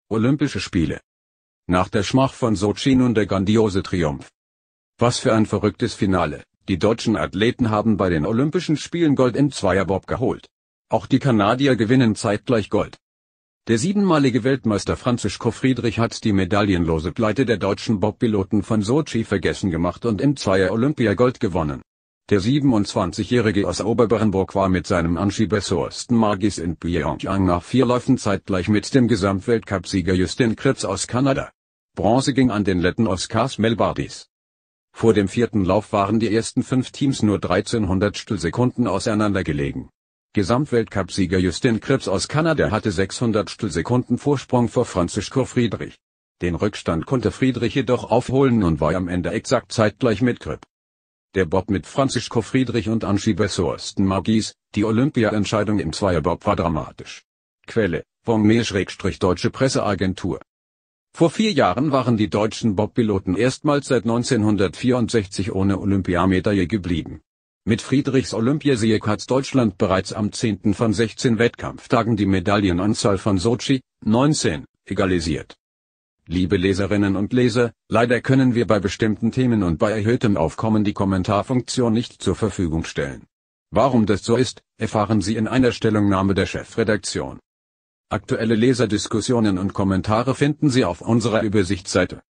Olympische Spiele. Nach der Schmach von Sotschi nun der grandiose Triumph. Was für ein verrücktes Finale. Die deutschen Athleten haben bei den Olympischen Spielen Gold im Zweierbob geholt. Auch die Kanadier gewinnen zeitgleich Gold. Der siebenmalige Weltmeister Franzisko Friedrich hat die medaillenlose Pleite der deutschen Bobpiloten von Sotschi vergessen gemacht und im Zweier Olympiagold gewonnen. Der 27-Jährige aus Oberberrenburg war mit seinem Anschieber Thorsten Margis in Pyeongchang nach 4 Läufen zeitgleich mit dem Gesamtweltcupsieger Justin Kripps aus Kanada. Bronze ging an den Letten Oskars Melbardis. Vor dem 4. Lauf waren die ersten 5 Teams nur 13 Hundertstelsekunden auseinandergelegen. Gesamtweltcupsieger Justin Kripps aus Kanada hatte 600 Sekunden Vorsprung vor Franzisko Friedrich. Den Rückstand konnte Friedrich jedoch aufholen und war am Ende exakt zeitgleich mit Kripp. Der Bob mit Franzisko Friedrich und Anschieber Thorsten Margis, die Olympia-Entscheidung im Zweierbob war dramatisch. Quelle: Wongmee-Deutsche Presseagentur. Vor 4 Jahren waren die deutschen Bobpiloten erstmals seit 1964 ohne Olympiamedaille geblieben. Mit Friedrichs Olympiasieg hat Deutschland bereits am 10. von 16 Wettkampftagen die Medaillenanzahl von Sotschi, 19, egalisiert. Liebe Leserinnen und Leser, leider können wir bei bestimmten Themen und bei erhöhtem Aufkommen die Kommentarfunktion nicht zur Verfügung stellen. Warum das so ist, erfahren Sie in einer Stellungnahme der Chefredaktion. Aktuelle Leserdiskussionen und Kommentare finden Sie auf unserer Übersichtsseite.